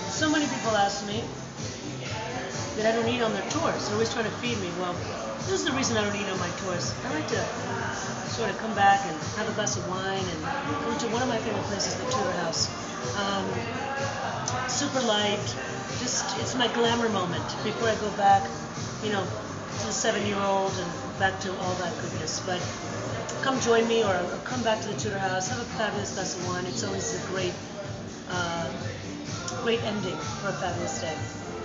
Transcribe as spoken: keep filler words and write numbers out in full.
So many people ask me that I don't eat on their tours. They're always trying to feed me. Well, this is the reason I don't eat on my tours. I like to sort of come back and have a glass of wine and come to one of my favorite places, the Tudor House. Um, super light. Just it's my glamour moment before I go back, you know, to the seven-year-old and back to all that goodness. But come join me or, or come back to the Tudor House. Have a fabulous glass of wine. It's always a great, uh, great ending for a fabulous day.